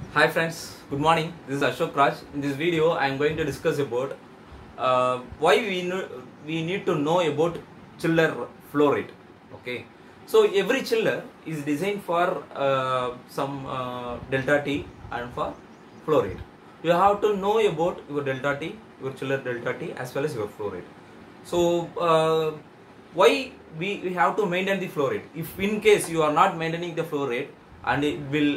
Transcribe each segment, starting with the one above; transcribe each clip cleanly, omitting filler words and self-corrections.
Hi friends, good morning. This is Ashok Raj. In this video, I am going to discuss about why we need to know about chiller flow rate. Okay, so every chiller is designed for some delta T and for flow rate. You have to know about your delta T, your chiller delta T, as well as your flow rate. So why we have to maintain the flow rate? If in case you are not maintaining the flow rate, and it will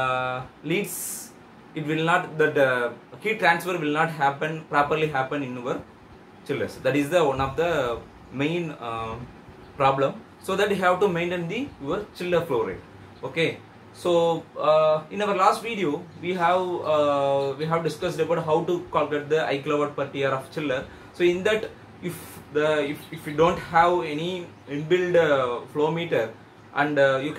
the heat transfer will not properly happen in our chillers. That is the one of the main problem. So that you have to maintain your chiller flow rate. Okay. So in our last video we have discussed about how to calculate the I kilowatt per TR of chiller. So in that, if you don't have any inbuilt flow meter, and you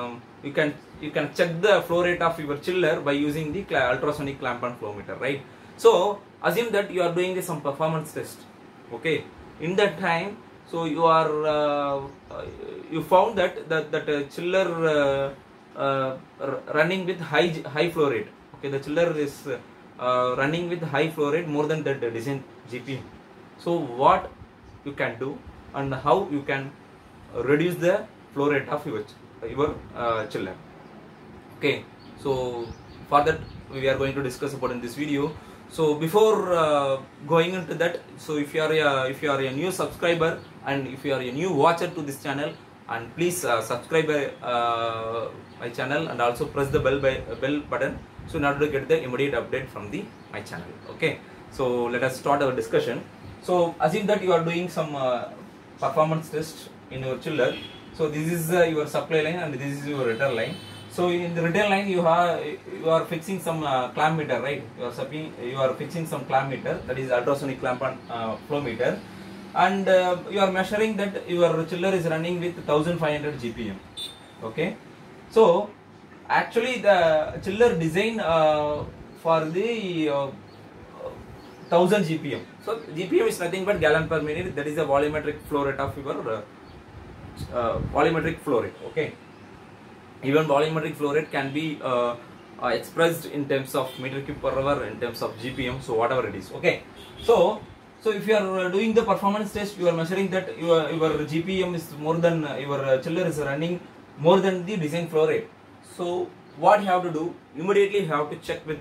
can check the flow rate of your chiller by using the ultrasonic clamp and flow meter, right? So assume that you are doing some performance test. Okay, in that time, so you are you found that chiller running with high flow rate. Okay, the chiller is running with high flow rate more than the design GPM. So what you can do and how you can reduce the flow rate of your chiller. Okay, so for that we are going to discuss about in this video. So before going into that, so if you are a new subscriber and if you are a new watcher to this channel, and please subscribe my channel and also press the bell button, so in order to get the immediate update from my channel. Okay, so let us start our discussion. So assume that you are doing some performance test in your chiller. So this is your supply line and this is your return line. So in the return line you are fixing some clamp meter, right? You are fixing some clamp meter, that is ultrasonic clamp and flow meter, and you are measuring that your chiller is running with 1500 GPM. Okay, so actually the chiller design for the 1000 GPM. So GPM is nothing but gallon per minute. That is the volumetric flow rate of your volumetric flow rate. Okay, even volumetric flow rate can be expressed in terms of meter cube per hour, in terms of GPM, so whatever it is. Okay, so if you are doing the performance test, you are measuring that your GPM is more than your chiller is running more than the design flow rate. So what you have to do, immediately you have to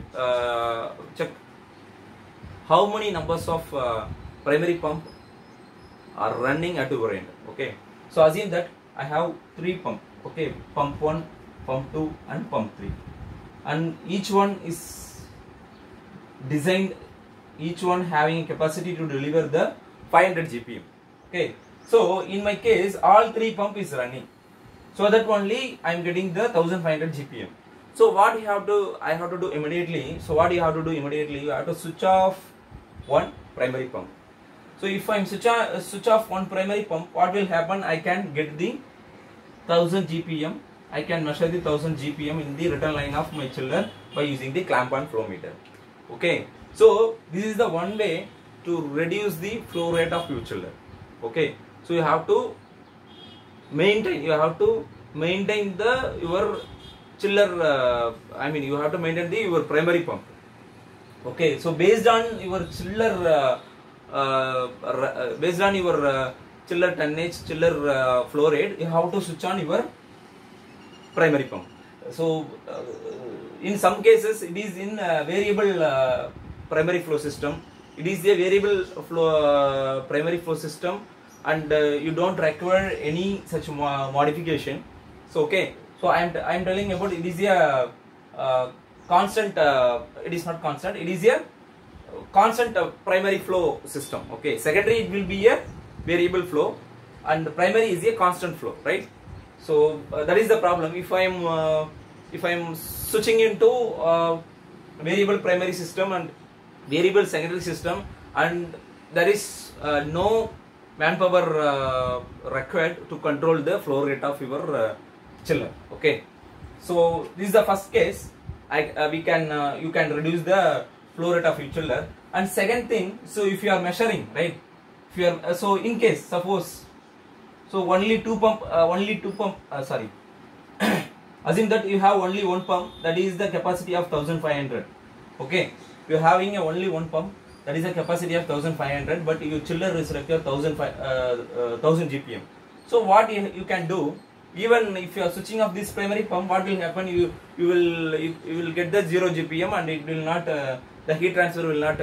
check how many numbers of primary pump are running at your end. Okay, so assume that I have 3 pumps. Okay, pump 1, pump 2 and pump 3, and each one is designed, each one having a capacity to deliver the 500 GPM. Okay, so in my case all 3 pump is running, so that only I am getting the 1500 GPM. So what I have to do immediately, so what you have to do immediately, you have to switch off one primary pump. So if I am switch off one primary pump, what will happen? I can get the 1000 GPM. I can measure the 1000 GPM in the return line of my chiller by using the clamp and flow meter. Okay, so this is the one way to reduce the flow rate of your chiller. Okay, so you have to maintain your chiller. You have to maintain your primary pump. Okay, so based on your chiller chiller tonnage, chiller flow rate, you have to switch on your primary pump. So in some cases it is in variable primary flow system. It is a variable flow primary flow system, and you don't require any such modification. So okay, so I am telling about it is a constant. It is not constant. It is a constant primary flow system. Okay, secondary it will be a variable flow, and the primary is a constant flow, right? So that is the problem. If I am switching into variable primary system and variable secondary system, and there is no manpower required to control the flow rate of your chiller. Okay, so this is the first case. You can reduce the flow rate of your chiller. And second thing, so if you are measuring, right, if you are so in case suppose, so only two pump Assume that you have only one pump, that is the capacity of 1500. Okay, you are having only one pump, that is a capacity of 1500, but your chiller is require 1000 GPM. So what you can do, even if you are switching off this primary pump, what will happen? You will get the 0 GPM, and it will not the heat transfer will not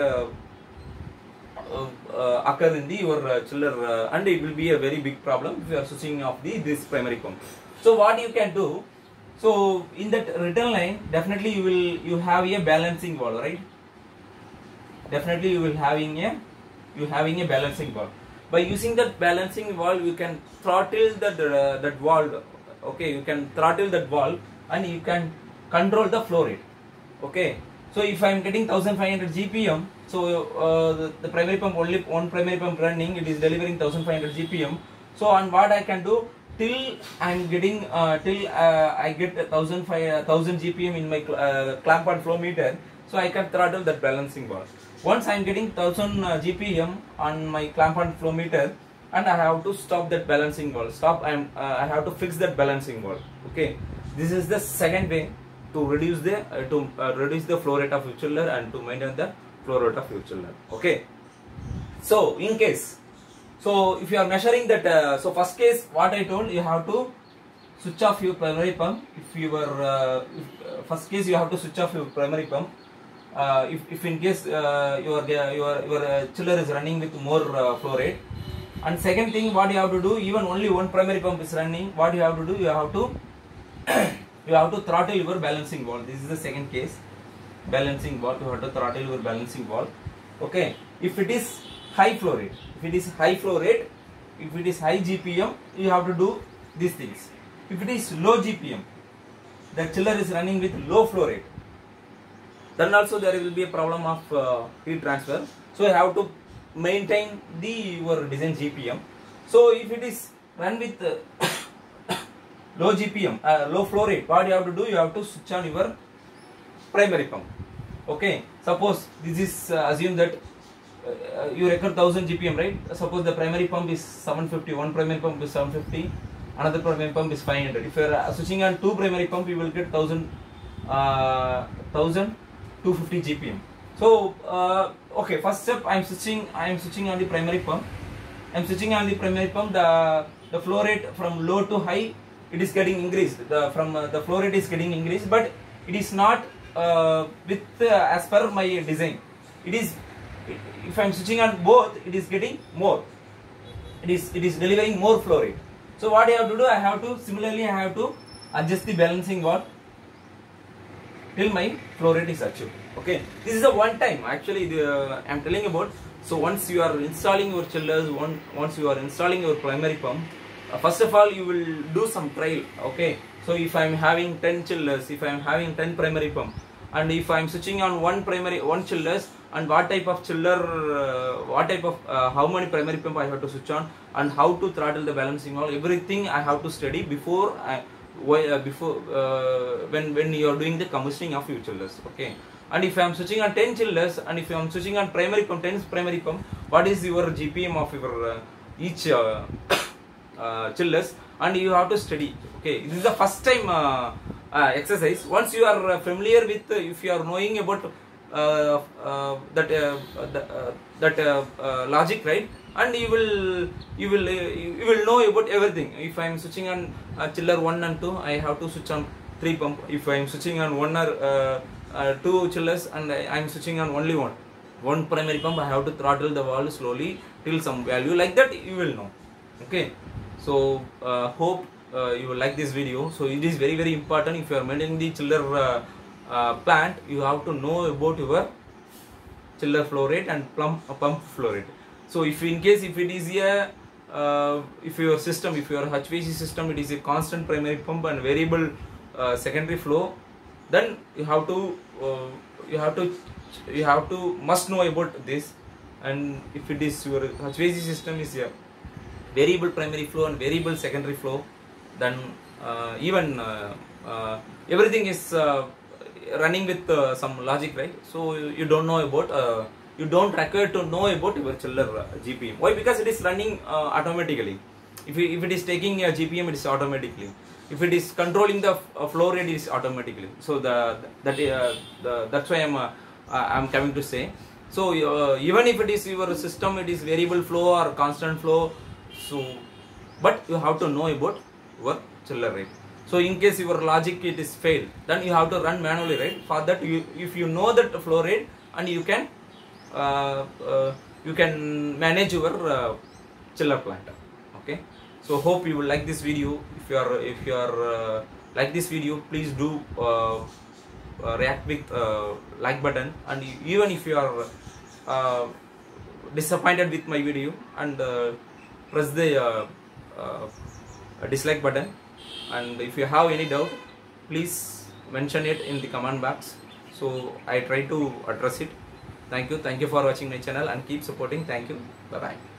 occur in the your chiller, and it will be a very big problem if you are switching off this primary pump. So what you can do? So in that return line, definitely you have a balancing valve, right? Definitely you having a balancing valve. By using that balancing valve, you can throttle that valve. Okay, you can throttle that valve, and you can control the flow rate. Okay, so if I am getting 1500 GPM, so the primary pump, only one primary pump running, it is delivering 1500 GPM. So on what I can do, till I am getting till I get 1000 GPM in my clamp and flow meter, so I can throttle that balancing valve. Once I am getting 1000 GPM on my clamp and flow meter, and I have to stop that balancing valve. I have to fix that balancing valve. Okay, this is the second way to reduce the flow rate of your chiller and to maintain the flow rate of your chiller. Okay, so in case, so if you are measuring that, so first case what I told, you have to switch off your primary pump. If you were first case, you have to switch off your primary pump. If in case your chiller is running with more flow rate. And second thing, what you have to do, even only one primary pump is running, what you have to do, you have to you have to throttle your balancing valve. This is the second case, balancing valve. You have to throttle your balancing valve. Okay, if it is high flow rate, if it is high GPM, you have to do these things. If it is low GPM, the chiller is running with low flow rate, then also there will be a problem of heat transfer. So you have to maintain your design GPM. So if it is run with low GPM, low flow rate, what you have to do, you have to switch on your primary pump. Okay, suppose this is assume that you record 1000 GPM, right? Suppose the primary pump is 750, one primary pump is 750, another primary pump is 500. If you are switching on two primary pump, you will get 1250 GPM. So okay, first step, I am switching on the primary pump. I am switching on the primary pump. The flow rate from low to high, it is getting increased. The flow rate is getting increased, but it is not as per my design. If I am switching on both, it is getting more. It is delivering more flow rate. So what I have to do, I have to adjust the balancing valve till my flow rate is achieved. Okay, this is a one time. Actually, I am telling about. So once you are installing your chillers, once you are installing your primary pump, first of all you will do some trial. Okay, so if I am having 10 chillers, if I am having 10 primary pump, and if I am switching on one chillers, and what type of chiller, how many primary pump I have to switch on, and how to throttle the balancing valve, everything I have to study before when you are doing the commissioning of your chillers. Okay, and if I am switching on 10 chillers, and if I am switching on 10 primary pump, what is your GPM of your each chillers, and you have to study. Okay, this is the first time exercise. Once you are familiar with, if you are knowing about that logic, right, and you will know about everything. If I am switching on chiller 1 and 2, I have to switch on 3 pump. If I am switching on 1 or 2 chillers, and I am switching on only one primary pump, I have to throttle the valve slowly till some value. Like that you will know. Okay, so hope you will like this video. So it is very, very important. If you are maintaining the chiller plant, you have to know about your chiller flow rate and pump flow rate. So if in case, if it is a if your HVAC system, it is a constant primary pump and variable secondary flow, then you have to must know about this. And if it is your HVAC system is a variable primary flow and variable secondary flow, then even everything is running with some logic, right? So you don't know about you don't require to know about your chiller GPM. Why? Because it is running automatically. If it is taking a GPM, it is automatically. if it is controlling the flow rate is automatically. So that's why I'm coming to say. So even if it is your system, it is variable flow or constant flow, so but you have to know about your chiller rate. So in case your logic it is failed, then you have to run manually, right? For that, if you know that flow rate, and you can manage your chiller plant. Okay. So hope you will like this video. If you are like this video, please do react with like button, and even if you are disappointed with my video, and press the dislike button. And if you have any doubt, please mention it in the comment box, so I try to address it. Thank you for watching my channel, and keep supporting. Thank you. Bye bye.